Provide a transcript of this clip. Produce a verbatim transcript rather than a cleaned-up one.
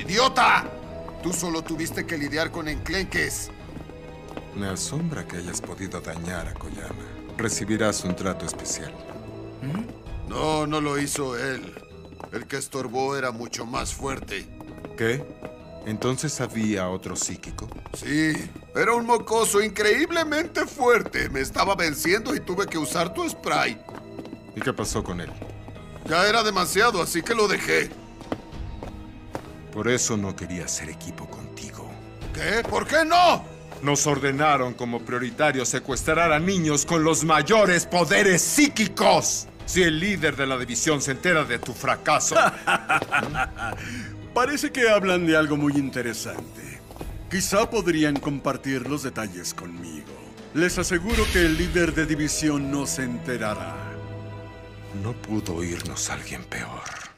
¡Idiota! Tú solo tuviste que lidiar con enclenques. Me asombra que hayas podido dañar a Koyama. Recibirás un trato especial. ¿Mm? No, no lo hizo él. El que estorbó era mucho más fuerte. ¿Qué? ¿Entonces había otro psíquico? Sí, era un mocoso increíblemente fuerte. Me estaba venciendo y tuve que usar tu spray. ¿Y qué pasó con él? Ya era demasiado, así que lo dejé. Por eso no quería hacer equipo contigo. ¿Qué? ¿Por qué no? Nos ordenaron como prioritario secuestrar a niños con los mayores poderes psíquicos. Si el líder de la división se entera de tu fracaso... Parece que hablan de algo muy interesante. Quizá podrían compartir los detalles conmigo. Les aseguro que el líder de división no se enterará. No pudo irnos alguien peor.